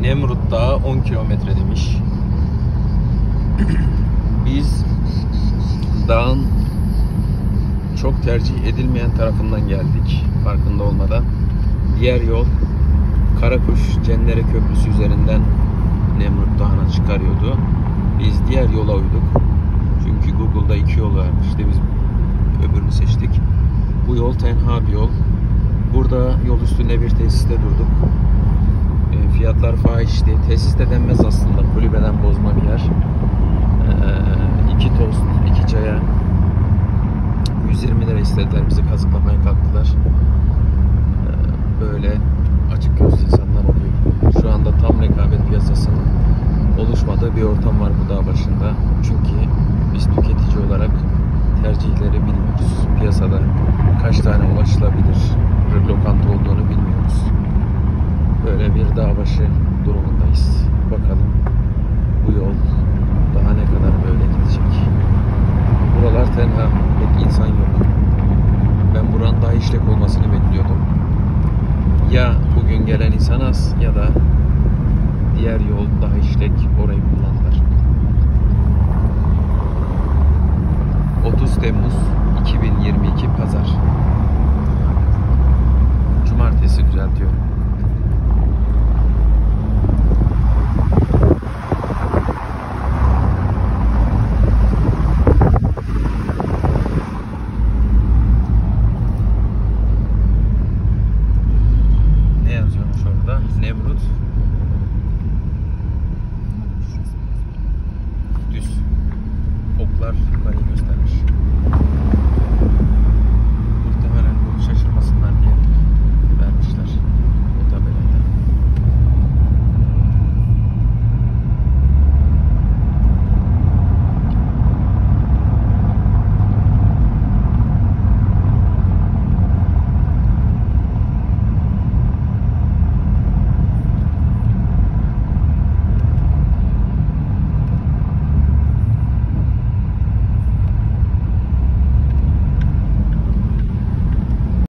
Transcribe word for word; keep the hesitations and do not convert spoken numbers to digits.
Nemrut Dağı on kilometre demiş. Biz dağın çok tercih edilmeyen tarafından geldik farkında olmadan. Diğer yol Karakuş Cennere Köprüsü üzerinden Nemrut Dağı'na çıkarıyordu. Biz diğer yola uyduk. Çünkü Google'da iki yol varmış. İşte biz öbürünü seçtik. Bu yol tenha bir yol. Burada yol üstünde bir tesiste durduk. E, fiyatlar fahişti. Tesis de denmez aslında. Kulübeden bozma bir yer. E, iki tost, iki çaya yüz yirmi lira istediler. Bizi kazıklamaya kalktılar. E, böyle açık gözlü insanlar oluyor. Şu anda tam rekabet piyasasının oluşmadığı bir ortam var bu dağ başında. Çünkü biz tüketici olarak tercihleri bilmiyoruz. Piyasada kaç tane ulaşılabilir lokanta olduğunu bilmiyoruz. Böyle bir dağ başı durumundayız. Bakalım bu yol daha ne kadar böyle gidecek. Buralar tenha, pek insan yok. Ben buranın daha işlek olmasını bekliyordum. Ya bugün gelen insan az ya da diğer yol daha işlek, orayı kullandılar. otuz Temmuz iki bin yirmi iki Pazar. Cumartesi düzeltiyorum.